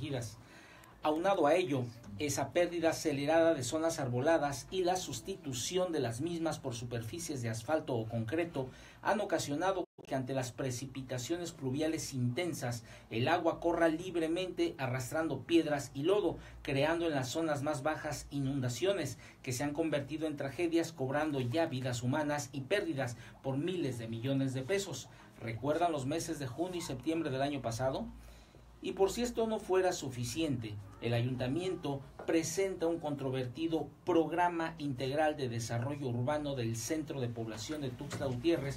protegidas. Aunado a ello, esa pérdida acelerada de zonas arboladas y la sustitución de las mismas por superficies de asfalto o concreto han ocasionado que ante las precipitaciones pluviales intensas el agua corra libremente arrastrando piedras y lodo, creando en las zonas más bajas inundaciones que se han convertido en tragedias, cobrando ya vidas humanas y pérdidas por miles de millones de pesos. ¿Recuerdan los meses de junio y septiembre del año pasado? Y por si esto no fuera suficiente, el ayuntamiento presenta un controvertido programa integral de desarrollo urbano del Centro de Población de Tuxtla Gutiérrez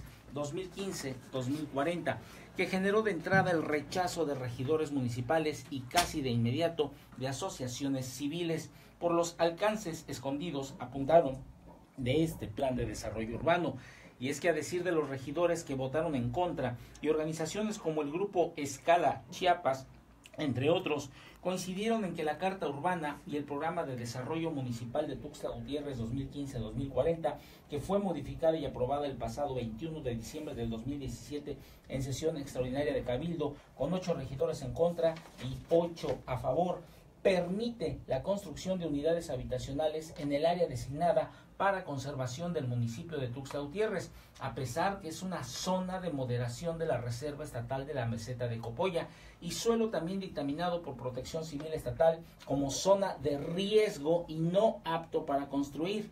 2015-2040, que generó de entrada el rechazo de regidores municipales y casi de inmediato de asociaciones civiles por los alcances escondidos, apuntaron, de este plan de desarrollo urbano. Y es que a decir de los regidores que votaron en contra y organizaciones como el Grupo Escala Chiapas, entre otros, coincidieron en que la Carta Urbana y el Programa de Desarrollo Municipal de Tuxtla Gutiérrez 2015-2040, que fue modificada y aprobada el pasado 21 de diciembre del 2017 en sesión extraordinaria de Cabildo, con 8 regidores en contra y 8 a favor, permite la construcción de unidades habitacionales en el área designada para conservación del municipio de Tuxtla Gutiérrez, a pesar que es una zona de moderación de la Reserva Estatal de la Meseta de Copolla y suelo también dictaminado por Protección Civil Estatal como zona de riesgo y no apto para construir.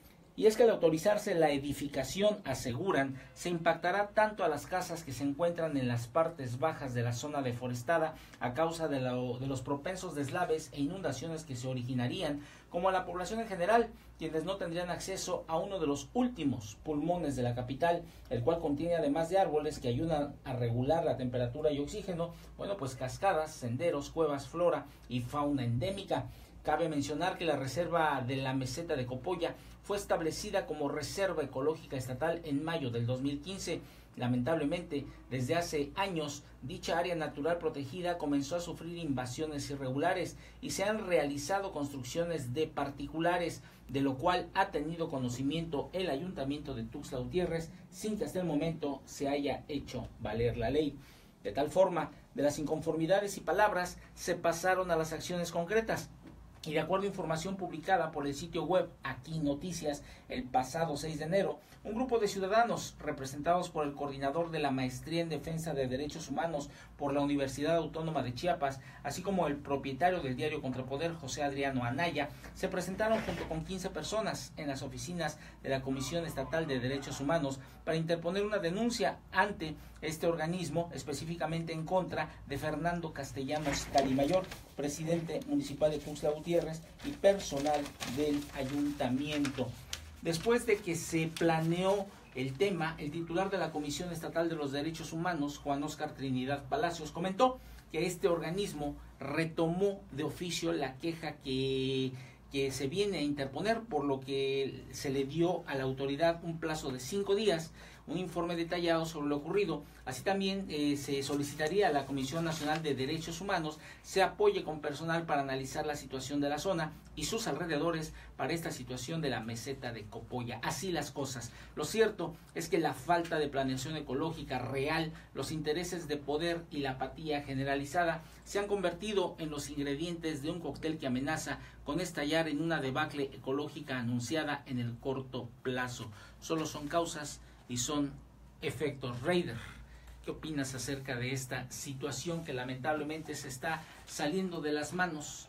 Y es que al autorizarse la edificación, aseguran, se impactará tanto a las casas que se encuentran en las partes bajas de la zona deforestada a causa de los propensos deslaves e inundaciones que se originarían, como a la población en general, quienes no tendrían acceso a uno de los últimos pulmones de la capital, el cual contiene además de árboles que ayudan a regular la temperatura y oxígeno, pues cascadas, senderos, cuevas, flora y fauna endémica. Cabe mencionar que la Reserva de la Meseta de Copolla fue establecida como Reserva Ecológica Estatal en mayo del 2015. Lamentablemente, desde hace años, dicha área natural protegida comenzó a sufrir invasiones irregulares y se han realizado construcciones de particulares, de lo cual ha tenido conocimiento el Ayuntamiento de Tuxtla Gutiérrez sin que hasta el momento se haya hecho valer la ley. De tal forma, de las inconformidades y palabras se pasaron a las acciones concretas. Y de acuerdo a información publicada por el sitio web Aquí Noticias el pasado 6 de enero, un grupo de ciudadanos representados por el coordinador de la Maestría en Defensa de Derechos Humanos por la Universidad Autónoma de Chiapas, así como el propietario del diario Contrapoder, José Adriano Anaya, se presentaron junto con 15 personas en las oficinas de la Comisión Estatal de Derechos Humanos para interponer una denuncia ante este organismo, específicamente en contra de Fernando Castellanos Calimayor, presidente municipal de Tuxtla Gutiérrez y personal del ayuntamiento. Después de que se planeó el tema, el titular de la Comisión Estatal de los Derechos Humanos, Juan Óscar Trinidad Palacios, comentó que este organismo retomó de oficio la queja que se viene a interponer, por lo que se le dio a la autoridad un plazo de 5 días, un informe detallado sobre lo ocurrido. Así también se solicitaría a la Comisión Nacional de Derechos Humanos se apoye con personal para analizar la situación de la zona y sus alrededores para esta situación de la meseta de Copolla. Así las cosas. Lo cierto es que la falta de planeación ecológica real, los intereses de poder y la apatía generalizada se han convertido en los ingredientes de un cóctel que amenaza con estallar en una debacle ecológica anunciada en el corto plazo. Solo son causas y son efectos. Raider, ¿qué opinas acerca de esta situación que lamentablemente se está saliendo de las manos?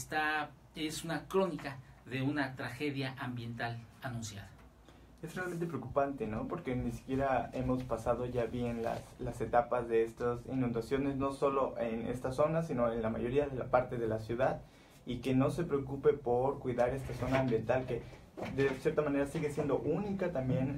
Es una crónica de una tragedia ambiental anunciada. Es realmente preocupante, ¿no? Porque ni siquiera hemos pasado ya bien las etapas de estas inundaciones, no solo en esta zona, sino en la mayoría de la parte de la ciudad, y que no se preocupe por cuidar esta zona ambiental que de cierta manera sigue siendo única también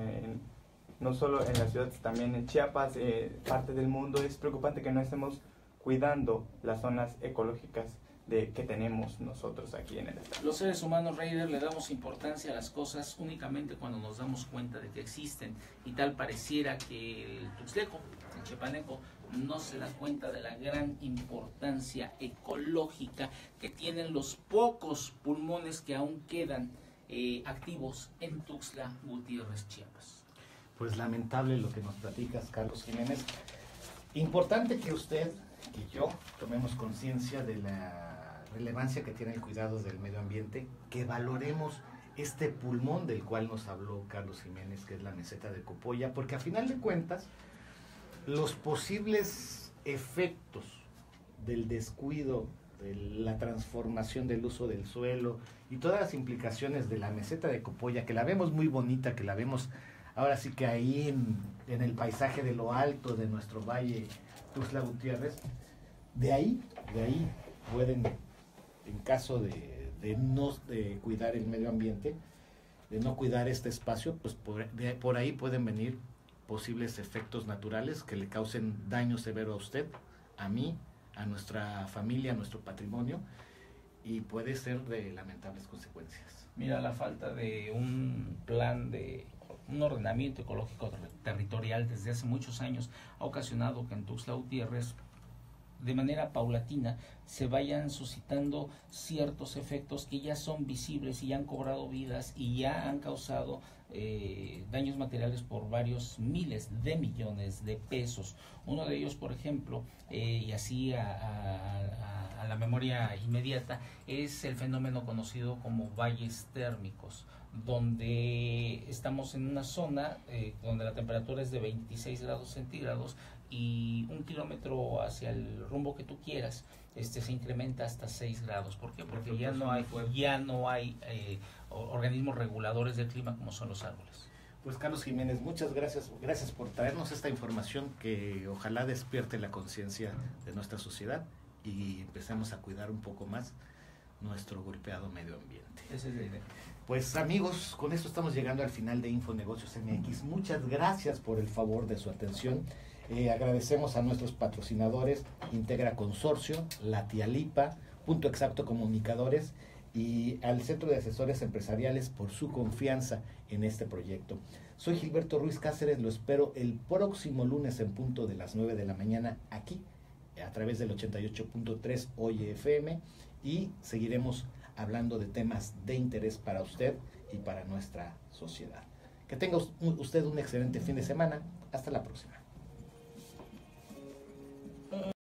no solo en la ciudad, también en Chiapas, parte del mundo. Es preocupante que no estemos cuidando las zonas ecológicas que tenemos nosotros aquí en el estado. Los seres humanos, Raider, le damos importancia a las cosas únicamente cuando nos damos cuenta de que existen, y tal pareciera que el tuxtleco, el chiapaneco, no se da cuenta de la gran importancia ecológica que tienen los pocos pulmones que aún quedan activos en Tuxtla Gutiérrez, Chiapas. Pues lamentable lo que nos platicas, Carlos Jiménez. Importante que usted y yo tomemos conciencia de la relevancia que tiene el cuidado del medio ambiente, que valoremos este pulmón del cual nos habló Carlos Jiménez, que es la meseta de Copolla, porque a final de cuentas los posibles efectos del descuido, de la transformación del uso del suelo y todas las implicaciones de la meseta de Copolla, que la vemos muy bonita, que la vemos ahora sí que ahí en el paisaje de lo alto de nuestro valle Tuxtla Gutiérrez, de ahí pueden, en caso de no cuidar el medio ambiente, de no cuidar este espacio, pues por ahí pueden venir posibles efectos naturales que le causen daño severo a usted, a mí, a nuestra familia, a nuestro patrimonio, y puede ser de lamentables consecuencias. Mira, la falta de un plan de un ordenamiento ecológico territorial desde hace muchos años ha ocasionado que en Tuxtla Gutiérrez, de manera paulatina, se vayan suscitando ciertos efectos que ya son visibles y ya han cobrado vidas y ya han causado daños materiales por varios miles de millones de pesos. Uno de ellos, por ejemplo, y así a la memoria inmediata, es el fenómeno conocido como valles térmicos, donde estamos en una zona donde la temperatura es de 26 grados centígrados y 1 kilómetro hacia el rumbo que tú quieras se incrementa hasta 6 grados. ¿Por qué? Porque ya no hay organismos reguladores del clima como son los árboles. Pues Carlos Jiménez, muchas gracias por traernos esta información que ojalá despierte la conciencia de nuestra sociedad y empecemos a cuidar un poco más nuestro golpeado medio ambiente. Esa es la idea. Pues amigos, con esto estamos llegando al final de Infonegocios MX. Muchas gracias por el favor de su atención. Agradecemos a nuestros patrocinadores, Integra Consorcio, La Tía Lipa, Punto Exacto Comunicadores y al Centro de Asesores Empresariales por su confianza en este proyecto. Soy Gilberto Ruiz Cáceres, lo espero el próximo lunes en punto de las 9 de la mañana aquí, a través del 88.3 Oye FM, y seguiremos hablando de temas de interés para usted y para nuestra sociedad. Que tenga usted un excelente fin de semana. Hasta la próxima.